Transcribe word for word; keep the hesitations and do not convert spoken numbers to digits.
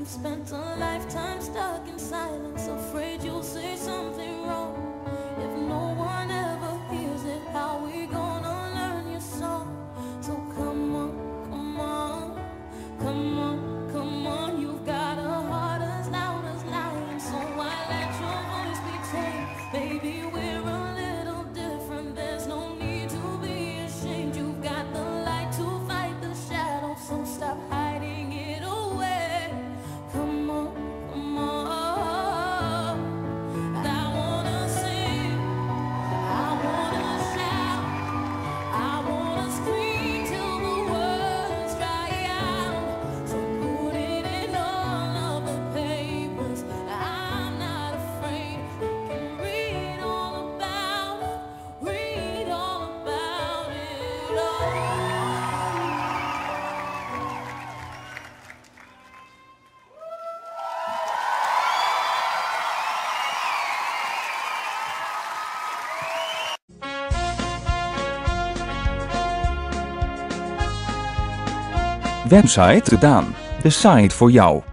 We've spent a lifetime stuck in silence, afraid you'll say something wrong. If no one ever hears it, how we gonna learn your song? So come on, come on, come on, come on. You've got a heart as loud as lion, so why let your voice be tamed? Baby, we're a little different, there's no need to be ashamed. You've got the light to fight the shadow, so stop hiding it away. Come on, come on. I wanna sing, I wanna shout, I wanna scream till the words dry out. So put it in all of the papers, I'm not afraid. You can read all about it, read all about it all. Website gedaan. De site voor jou.